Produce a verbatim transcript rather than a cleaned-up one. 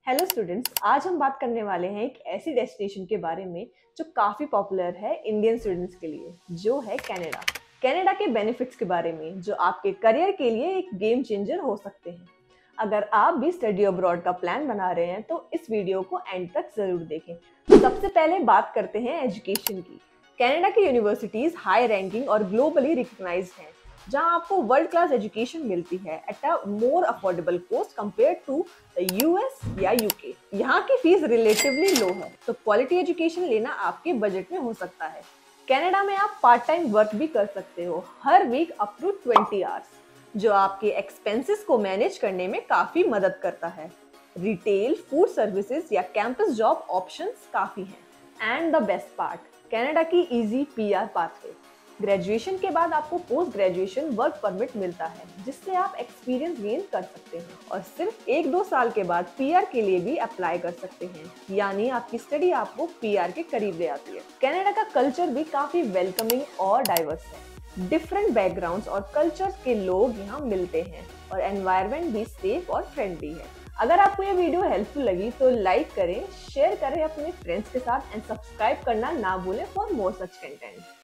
Hello students, आज हम बात करने वाले हैं एक ऐसी डेस्टिनेशन के बारे में जो काफ़ी पॉपुलर है इंडियन स्टूडेंट्स के लिए, जो है कनाडा। कनाडा के बेनिफिट्स के बारे में जो आपके करियर के लिए एक गेम चेंजर हो सकते हैं। अगर आप भी स्टडी अब्रॉड का प्लान बना रहे हैं तो इस वीडियो को एंड तक जरूर देखें। सबसे पहले बात करते हैं एजुकेशन की। कनाडा की यूनिवर्सिटीज हाई रैंकिंग और ग्लोबली रिकग्नाइज्ड हैं, जहां आपको वर्ल्ड क्लास एजुकेशन मिलती है at a more affordable cost compare to US या यूके। यहाँ की फीस रिलेटिवली लो है, तो क्वालिटी एजुकेशन लेना आपके बजट में हो सकता है। कनाडा में आप पार्ट टाइम वर्क भी कर सकते हो, हर week up to twenty hours, जो आपके एक्सपेंसेस को मैनेज करने में काफी मदद करता है। रिटेल, फूड सर्विसेज या कैंपस जॉब ऑप्शंस काफी हैं। And the best part, Canada की इजी पीआर पाथवे। ग्रेजुएशन के बाद आपको पोस्ट ग्रेजुएशन वर्क परमिट मिलता है, जिससे आप एक्सपीरियंस गेन कर सकते हैं और सिर्फ एक दो साल के बाद पीआर के लिए भी अप्लाई कर सकते हैं, यानी आपकी स्टडी आपको पीआर के करीब ले आती है। कनाडा का कल्चर भी काफी वेलकमिंग और डाइवर्स है। डिफरेंट बैकग्राउंड्स और कल्चर्स के लोग यहाँ मिलते हैं और एनवायरनमेंट भी सेफ और फ्रेंडली है। अगर आपको ये वीडियो हेल्पफुल लगी तो लाइक करें, शेयर करें अपने फ्रेंड्स के साथ एंड सब्सक्राइब करना ना भूलें फॉर मोर सच कंटेंट।